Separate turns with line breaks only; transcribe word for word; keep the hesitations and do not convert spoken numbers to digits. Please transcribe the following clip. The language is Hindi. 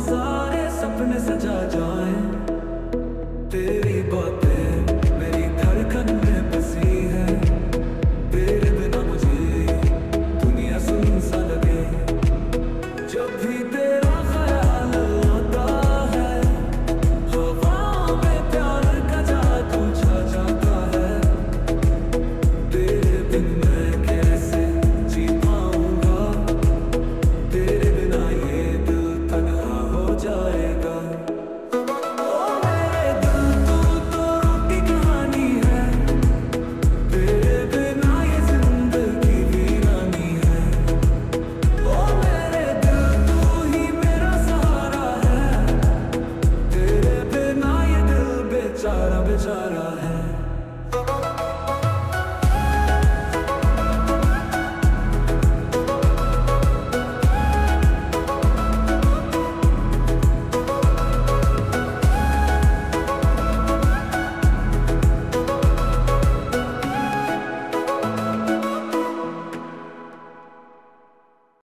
सारे सपने सजा जाएं। तेरी बातें मेरी धड़कन में बसी है, तेरे बिना मुझे दुनिया सुनसा लगे। जब भी तेरा ख्याल आता है, हवाओं में प्यार का जादू छा जाता है। तेरे बिन मैं कैसे जी पाऊंगा, तेरे बिना ये दिल तन्हा हो जाएगा। ओ मेरे दिल तू तो रूठी कहानी है, तेरे बिना ये जिंदगी वीरानी है। ओ मेरे दिल तू ही मेरा सहारा है, तेरे बिना ये दिल बेचारा बेचारा है।